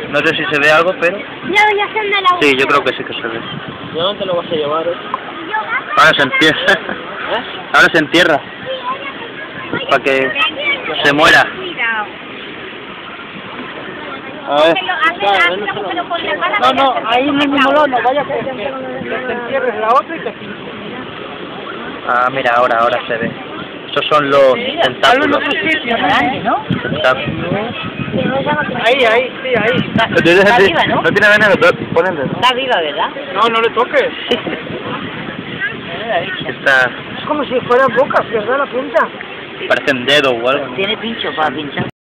No sé si se ve algo, pero... Ya se me la... Sí, yo creo que sí que se ve. ¿De dónde lo vas a llevar? Ahora se entierra. Ahora se entierra. Para que se muera. A ver. No, ahí en el mismo lado, no vaya que te entierres la otra y te... Ah, mira, ahora se ve. Estos son los tentáculos. Tentáculos. Ahí, sí, ahí. Está viva, ¿no? No tiene veneno, ponle. Está viva, ¿verdad? No le toques. Está... Es como si fueran bocas, ¿verdad? La punta. Parecen dedos o algo. Tiene pincho para pinchar.